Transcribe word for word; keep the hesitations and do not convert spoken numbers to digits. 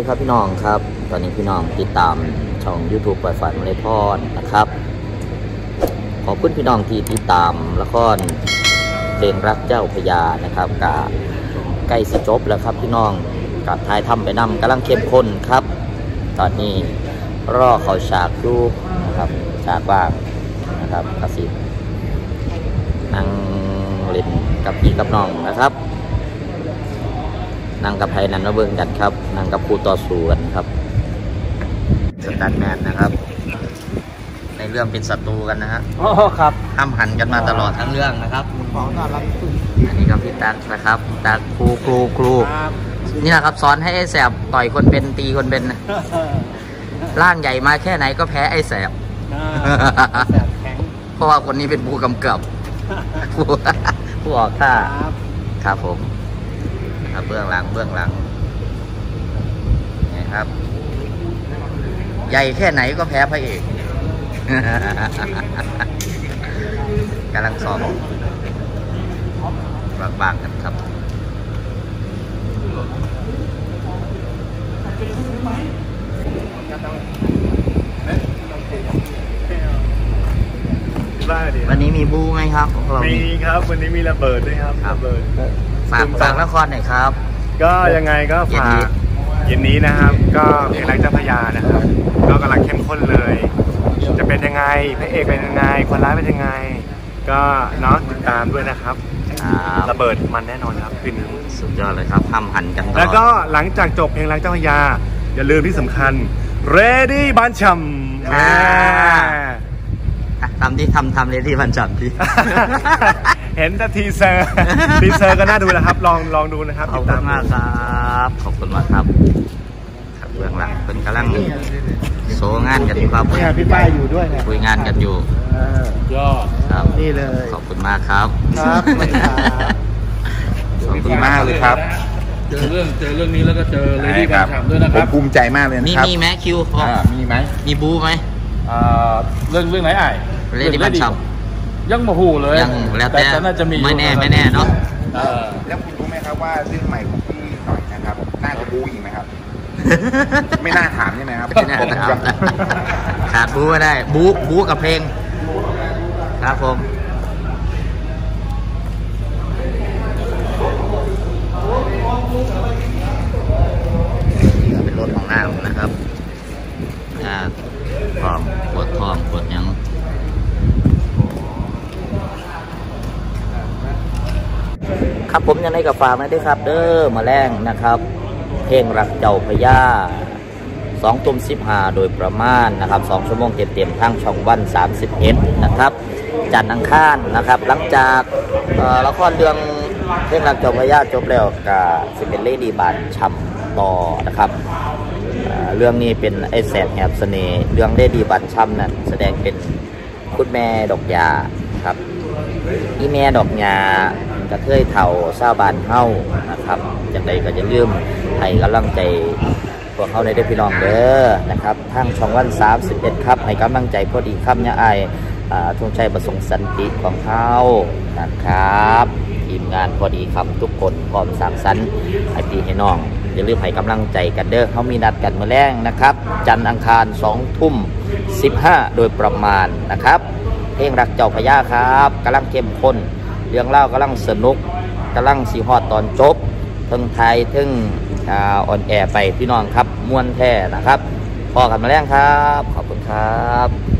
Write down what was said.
ครับพี่น้องครับตอนนี้พี่น้องติดตามช่อง ยูทูบ ปล่อยฝันมาเลยพรนะครับขอบคุณพี่น้องที่ติดตามละครเพลงรักเจ้าพญานะครับกะใกล้สิจบแล้วครับพี่น้องกับทายทำไปนำกำลังเข้มข้นครับตอนนี้รอเขาฉากดูนะครับฉากว่างนะครับกระสินั่งเล่นกับพี่กับน้องนะครับนั่งกับไพนันมาเบิ่งกันครับนั่งกับครูต่อสู้กันครับสแตนแมนนะครับในเรื่องเป็นศัตรูกันนะฮะอ๋อครับห้ามหันกันมาตลอดทั้งเรื่องนะครับอันนี้ก็พี่ตั๊กนะครับตั๊กครูครูครูนี่นะครับสอนให้ไอ้แสบต่อยคนเป็นตีคนเป็นร่างใหญ่มาแค่ไหนก็แพ้ไอ้แสบเพราะว่าคนนี้เป็นผู้กำกับผู้ออกท่าครับผมเบื้องหลังเบื้องหลังนี่ครับใหญ่แค่ไหนก็แพ้พระเอกกำลังซ้อมบางๆกันครับวันนี้มีบูไหมครับมีครับวันนี้มีระเบิดด้วยครับระเบิดฝากฝากละครหน่อยครับก็ยังไงก็ฝากเย็นนี้นะครับก็เพลงรักเจ้าพญานะครับก็กำลังเข้มข้นเลยจะเป็นยังไงพระเอกเป็นยังไงคนร้ายเป็นยังไงก็เนาะติดตามด้วยนะครับระเบิดมันแน่นอนครับคืนนี้สุดยอดเลยครับห้ามหันกันแล้วก็หลังจากจบเพลงรักเจ้าพญาอย่าลืมที่สำคัญ Ready บานช่ำทำที่ทำทำ Ready บานช่ำที่เห็นแต่ทีเซอร์ทีเซอร์ก็น่าดูแล้วครับลองลองดูนะครับขอบคุณมากครับขอบคุณมากครับครับเบื้องหลังเป็นกำลังโซงานกันอยู่ครับพี่ป้ายอยู่ด้วยคุยงานกันอยู่ยอดครับนี่เลยขอบคุณมากครับครับขอบคุณมากเลยครับเจอเรื่องเจอเรื่องนี้แล้วก็เจอเลยที่การทำด้วยนะครับภูมิใจมากเลยนะครับมีไหมคิวมีไหมมีบูไหมเรื่องเรื่องไหนไอ้เรื่องที่บ้านช่ำยังมาหูเลยยังแล้วแต่น่าจะมีไม่แน่ไม่แน่เนาะแล้วคุณรู้ไหมครับว่าเรื่องใหม่ของพี่หน่อยนะครับน่าจะบูอีกไหมครับไม่น่าถามใช่ไหมครับไม่น่าถามขาดบูไม่ได้บูบูกับเพลงครับผมเป็นรถของน้ำนะครับทองปวดทองปวดยังครับผมยังไงกับฝากนะด้วยครับเด้อมาแรงนะครับเพลงรักเจ้าพญาสองทุ่มสิบห้าโดยประมาณนะครับสองชั่วโมงเต็มๆทั้งช่องวันสามสิบเอ็ดนะครับจันทร์อังคารนะครับหลังจากละครเรื่องเพลงรักเจ้าพญาจบแล้วกับสิเป็นเลดี้บานช่ำต่อนะครับเรื่องนี้เป็นไอ้แสบแหบเสน่ห์เรื่องเลดี้บานช่ำนั่นแสดงเป็นคุณแม่ดอกยาครับอีแม่ดอกยากระเทยเถ่าซาบานเฮ้านะครับจังใดก็จะลืมให้กำลังใจพวกเขาในได้พี่น้องเด้อนะครับทางช่องวันสามสิบเอ็ดครับให้กำลังใจพอดีครับเนี่ยไอ้ธงชัยประสงค์สันติของเขานะครับทีมงานพอดีคำทุกคนพร้อมสร้างสรรค์ให้พี่ให้น้องอย่าลืมให้กำลังใจกันเด้อเขามีนัดกันมื้อแรงนะครับจันทร์อังคารสองทุ่มสิบห้าโดยประมาณนะครับเพลงรักเจ้าพญาครับกำลังเข้มข้นเรื่องเล่ากำลังสนุกกำลังสีฮอดตอนจบทั้งไทยทั้งออนแอร์ไปพี่น้องครับม้วนแท้นะครับพอกันมาแล้วครับขอบคุณครับ